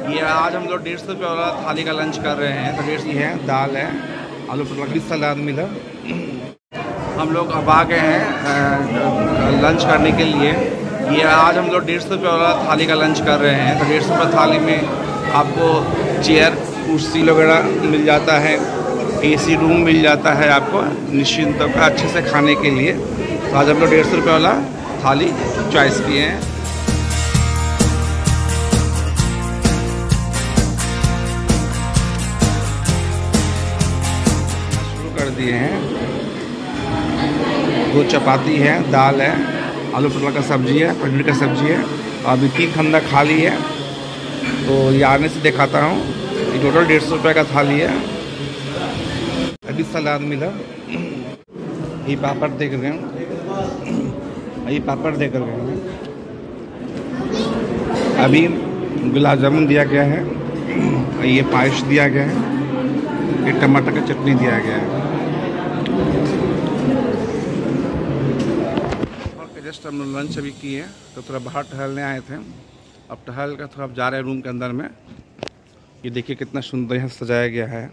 ये आज हम लोग 150 रुपये वाला थाली का लंच कर रहे हैं। तो 150 है, दाल है, आलू पटल की सलाद मिला। हम लोग अब आ गए हैं लंच करने के लिए। ये आज हम लोग 150 रुपये वाला थाली का लंच कर रहे हैं। तो 150 रुपये थाली में आपको चेयर कुर्सी वगैरह मिल जाता है, AC रूम मिल जाता है आपको निश्चिंत का अच्छे से खाने के लिए। तो आज हम लोग 150 रुपये वाला थाली चॉइस किए हैं। शुरू कर दिए हैं। 2 चपाती है, दाल है, आलू पटल का सब्जी है, पनीर का सब्जी है। अभी 3 खंदा खाली है। तो ये आने से दिखाता हूँ। ये टोटल 150 रुपये का थाली है। अभी सलाद मिला। ये पापड़ देख रहे हैं, ये पापड़ देख रहे हैं। अभी गुलाब जामुन दिया गया है, ये पायस दिया गया है, ये टमाटर का चटनी दिया गया है। जस्ट हम लोग लंच अभी किए, तो थोड़ा बाहर टहलने आए थे। अब टहल कर थोड़ा जा रहे हैं रूम के अंदर में। ये देखिए कितना सुंदर यहाँ सजाया गया है।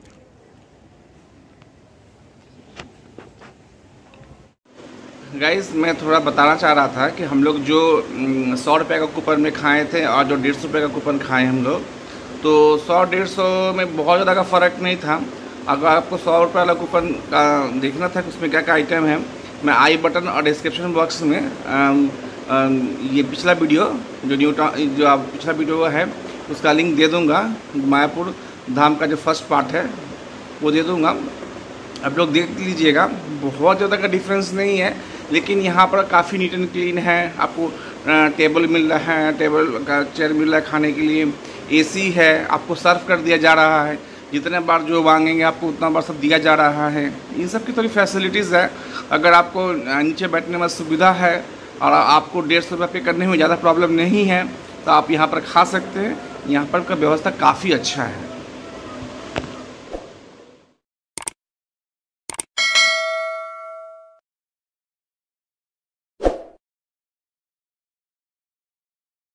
गाइस, मैं थोड़ा बताना चाह रहा था कि हम लोग जो 100 रुपये का कूपन में खाए थे और जो 150 रुपये का कूपन खाए हम लोग, तो 100-150 में बहुत ज़्यादा का फ़र्क नहीं था। अगर आपको 100 रुपये वाला कूपन का देखना था कि उसमें क्या क्या आइटम है, मैं आई बटन और डिस्क्रिप्शन बॉक्स में ये पिछला वीडियो जो आप पिछला वीडियो है उसका लिंक दे दूंगा। मायापुर धाम का जो फर्स्ट पार्ट है वो दे दूंगा, आप लोग देख लीजिएगा। बहुत ज़्यादा का डिफरेंस नहीं है, लेकिन यहाँ पर काफ़ी नीट एंड क्लीन है। आपको टेबल मिल रहा है, टेबल का चेयर मिल रहा है खाने के लिए, AC है, आपको सर्व कर दिया जा रहा है। जितने बार जो मांगेंगे आपको उतना बार सब दिया जा रहा है। इन सब की थोड़ी फैसिलिटीज़ है। अगर आपको नीचे बैठने में सुविधा है और आपको 150 रुपये पे करने में ज़्यादा प्रॉब्लम नहीं है, तो आप यहाँ पर खा सकते हैं। यहाँ पर का व्यवस्था काफ़ी अच्छा है।